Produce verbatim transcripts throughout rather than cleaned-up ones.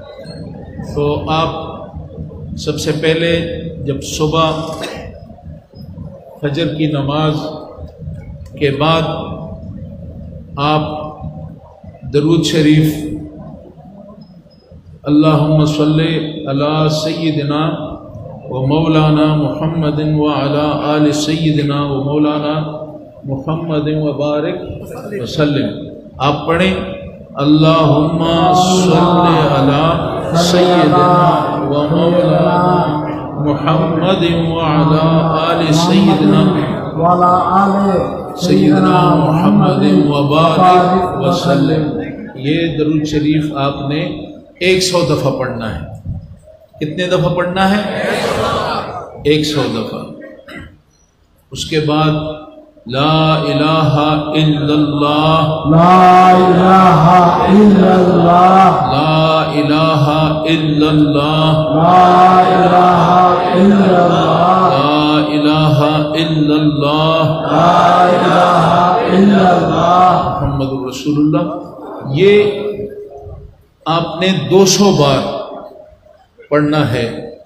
تو آپ سب سے پہلے جب صبح فجر کی نماز کے بعد آپ درود شریف اللہم صلی علی سیدنا و مولانا محمد وعلی آل سیدنا و مولانا محمد وبارک وسلم، آپ پڑھیں اللہم صلی علی سیدنا و مولانا محمد وعلی آل سیدنا وعلی آل سیدنا محمد وبارک وسلم۔ یہ درود شریف آپ نے ایک سو دفعہ پڑھنا ہے۔ کتنے دفعہ پڑھنا ہے؟ ایک سو دفعہ۔ اس کے بعد لا الہ الا اللہ، لا الہ الا اللہ، لا الہ الا اللہ، لا الہ الا اللہ، لا الہ الا اللہ، لا الہ الا اللہ، محمد رسول اللہ۔ یہ آپ نے دو سو بار پڑھنا ہے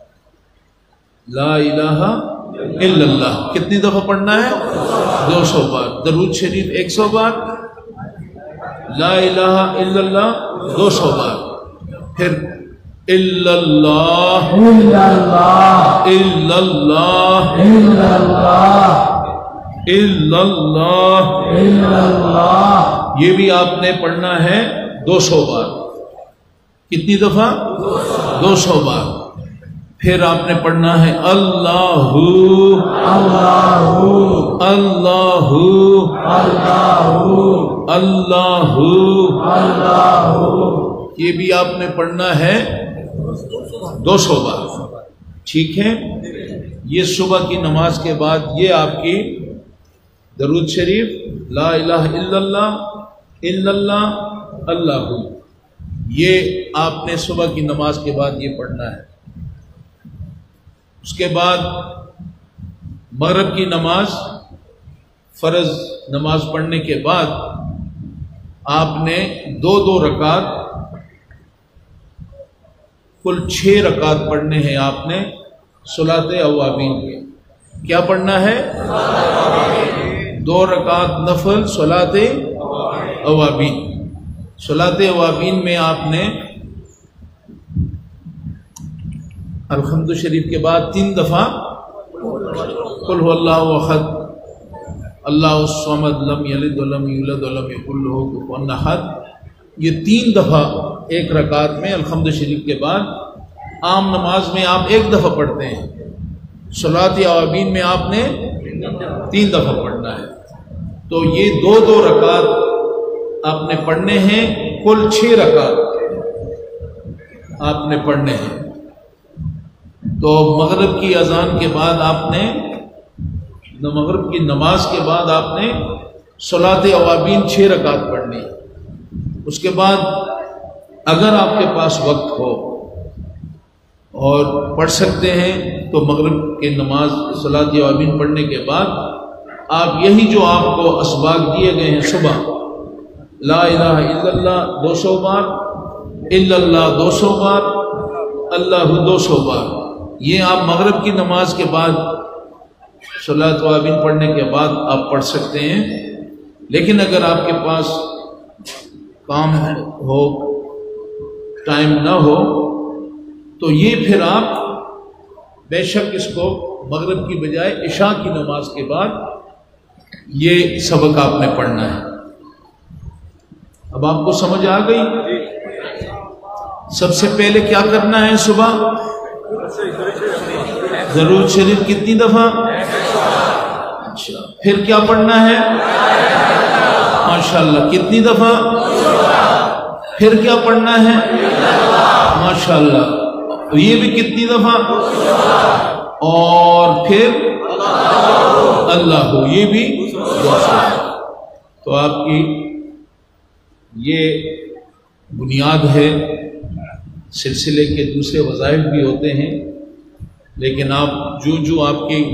لا الہ الا اللہ۔ کتنی دفعہ پڑھنا ہے؟ دو سو بار۔ درود شریف ایک سو بار، لا الہ الا اللہ دو سو بار، پھر الا اللہ، الا اللہ، الا اللہ، الا اللہ، الا اللہ، الا اللہ، یہ بھی آپ نے پڑھنا ہے دو سو بار۔ کتنی دفعہ؟ دو سو بار۔ پھر آپ نے پڑھنا ہے اللہ اللہ، اللہ اللہ، اللہ، اللہ، یہ بھی آپ نے پڑھنا ہے دو سو بار۔ ٹھیک ہے؟ یہ صبح کی نماز کے بعد یہ آپ کی درود شریف لا الہ الا اللہ، الا اللہ، اللہ، یہ آپ نے صبح کی نماز کے بعد یہ پڑھنا ہے۔ اس کے بعد مغرب کی نماز، فرض نماز پڑھنے کے بعد آپ نے دو دو رکعت، کل چھ رکعت پڑھنے ہیں آپ نے صلاۃ اوابین کے۔ کیا پڑھنا ہے؟ دو رکعت نفل صلاۃ اوابین۔ صلاۃ اوابین میں آپ نے الحمد شریف کے بعد تین دفعہ قل هو اللہ احد اللہ الصمد لم یلد ولم یولد ولم یکن له کفوا احد، یہ تین دفعہ ایک رکعت میں الحمد شریف کے بعد۔ عام نماز میں آپ ایک دفعہ پڑھتے ہیں، صلاۃ اوابین میں آپ نے تین دفعہ پڑھنا ہے۔ تو یہ دو دو رکعت آپ نے پڑھنے ہیں، کل چھ رکعت آپ نے پڑھنے ہیں۔ تو مغرب کی اذان کے بعد آپ نے، مغرب کی نماز کے بعد آپ نے صلاۃ اوابین چھ رکعت پڑھنی۔ اس کے بعد اگر آپ کے پاس وقت ہو اور پڑھ سکتے ہیں تو مغرب کی نماز صلاۃ اوابین پڑھنے کے بعد آپ یہی جو آپ کو اسباق دیے گئے ہیں، صبح لا الہ الا اللہ دو سو بار، الا اللہ دو سو بار، اللہ دو سو بار، یہ آپ مغرب کی نماز کے بعد صلاۃ اوابین پڑھنے کے بعد آپ پڑھ سکتے ہیں۔ لیکن اگر آپ کے پاس کام ہو، ٹائم نہ ہو، تو یہ پھر آپ بے شک اس کو مغرب کی بجائے عشاء کی نماز کے بعد یہ سبق آپ نے پڑھنا ہے۔ اب آپ کو سمجھ آ گئی؟ سب سے پہلے کیا کرنا ہے؟ صبح درود شریف کتنی دفعہ؟ اچھا، پھر کیا پڑھنا ہے؟ ماشاءاللہ، کتنی دفعہ؟ پھر کیا پڑھنا ہے؟ ماشاءاللہ، یہ بھی کتنی دفعہ؟ اور پھر اللہ، یہ بھی تو آپ کی یہ بنیاد ہے۔ سلسلے کے دوسرے وظائف بھی ہوتے ہیں، لیکن آپ جو جو آپ کی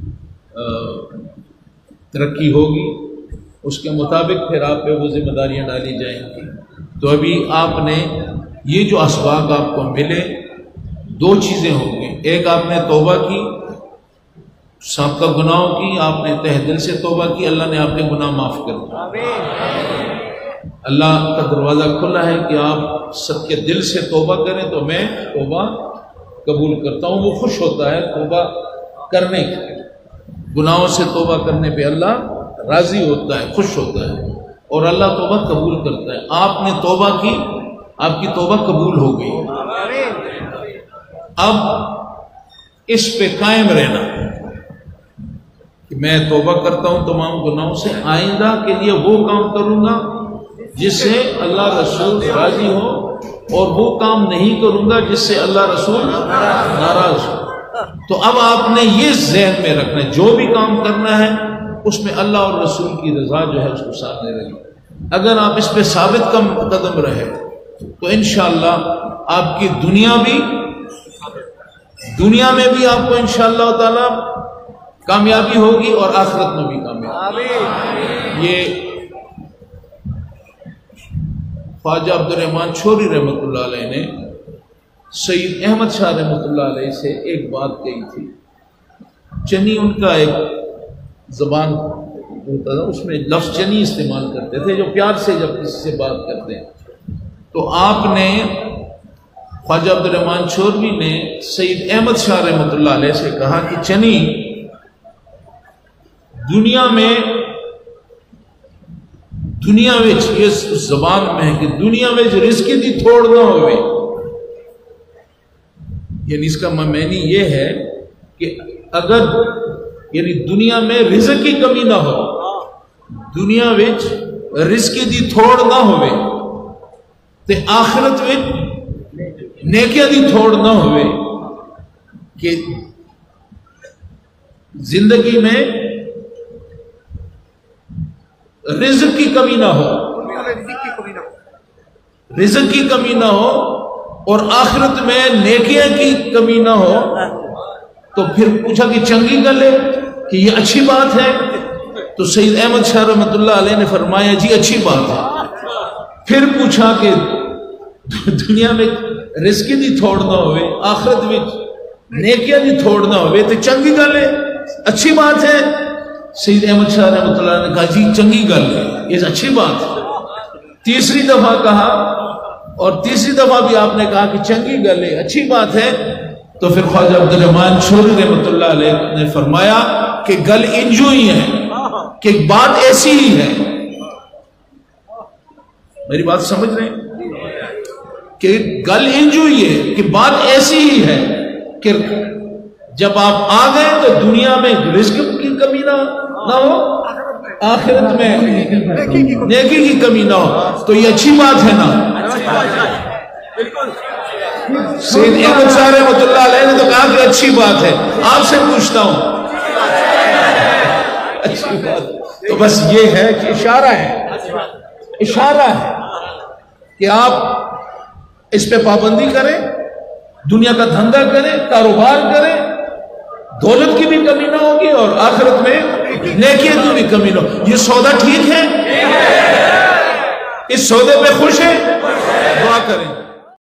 ترقی ہوگی اس کے مطابق پھر آپ پہ وہ ذمہ داریاں ڈالی جائیں گی۔ تو ابھی آپ نے یہ جو اسباق آپ کو ملے دو چیزیں ہوں گی، ایک آپ نے توبہ کی، سابقہ گناہوں کی آپ نے تہ دل سے توبہ کی، اللہ نے آپ کے گناہ معاف کر دیا۔ اللہ کا دروازہ کھلا ہے کہ آپ سب کے دل سے توبہ کریں تو میں توبہ قبول کرتا ہوں۔ وہ خوش ہوتا ہے توبہ کرنے کے، گناہوں سے توبہ کرنے پہ اللہ راضی ہوتا ہے، خوش ہوتا ہے، اور اللہ توبہ قبول کرتا ہے۔ آپ نے توبہ کی، آپ کی توبہ قبول ہو گئی۔ اب اس پہ قائم رہنا کہ میں توبہ کرتا ہوں تمام گناہوں سے، آئندہ کے لیے وہ کام کروں گا جس سے اللہ رسول راضی ہو، اور وہ کام نہیں کروں گا جس سے اللہ رسول ناراض ہو۔ تو اب آپ نے یہ ذہن میں رکھنا ہے جو بھی کام کرنا ہے اس میں اللہ اور رسول کی رضا جو ہے اس کو سامنے رکھیں۔ اگر آپ اس پہ ثابت کم قدم رہے تو انشاءاللہ آپ کی دنیا بھی دنیا میں بھی آپ کو انشاءاللہ تعالی کامیابی ہوگی اور آخرت میں بھی کامیابی۔ یہ خواجہ عبد الرحمن چھوری رحمۃ اللہ علیہ نے سید احمد شاہ رحمۃ اللہ علیہ سے ایک بات کہی تھی۔ چنی ان کا ایک زبان ہوتا تھا، اس میں لفظ چنی استعمال کرتے تھے، جو پیار سے جب کسی سے بات کرتے ہیں۔ تو آپ نے خواجہ عبد الرحمن چھوروی نے سید احمد شاہ رحمۃ اللہ علیہ سے کہا کہ چنی دنیا میں دنیا وچ اس زبان میں ہے کہ دنیا وچ رزق دی تھوڑ نہ ہوئے، یعنی اس کا معنی یہ ہے کہ اگر یعنی دنیا میں رزق کی کمی نہ ہو، دنیا وچ رزق دی تھوڑ نہ ہوئے تے آخرت وچ نیکیاں دی تھوڑ نہ ہوئے، کہ زندگی میں رزق کی کمی نہ ہو، رزق کی کمی نہ ہو اور آخرت میں نیکیاں کی کمی نہ ہو۔ تو پھر پوچھا کہ چنگی گل ہے کہ یہ اچھی بات ہے؟ تو سید احمد شاہ رحمۃ اللہ علیہ نے فرمایا جی اچھی بات ہے۔ پھر پوچھا کہ دنیا میں رزق دی تھوڑ نہ ہوئے، آخرت میں نیکیاں دی تھوڑ نہ ہوئے تو چنگی گل ہے، اچھی بات ہے؟ سید احمد شاہ رحمۃ اللہ نے کہا جی چنگی گل ہے، یہ اچھی بات ہے۔ تیسری دفعہ کہا اور تیسری دفعہ بھی آپ نے کہا کہ چنگی گل ہے، اچھی بات ہے، تو پھر خواجہ عبد الرحمن چھوری رحمۃ اللہ علیہ نے فرمایا کہ گل انجو ہی ہے، کہ بات ایسی ہی ہے۔ میری بات سمجھ رہے ہیں کہ گل انجو ہی ہے کہ بات ایسی ہی ہے کہ جب آپ آ گئے تو دنیا میں رزق کی کمی نہ نہ ہو، آخرت میں نیکی کی کمی نہ ہو، تو یہ اچھی بات ہے نا؟ سید احمد شاہ رحمۃ اللہ علیہ نے تو کہا کہ اچھی بات ہے۔ آپ سے پوچھتا ہوں اچھی بات، تو بس یہ ہے کہ اشارہ ہے، اشارہ ہے کہ آپ اس پہ پابندی کریں، دنیا کا دھندا کریں، کاروبار کریں، دولت کی بھی کمی نہ ہوگی اور آخرت میں نیکیوں کی بھی کمی نہ ہوگی۔ یہ سودا ٹھیک ہے؟ اس سودے پہ خوش ہیں؟ دعا کریں۔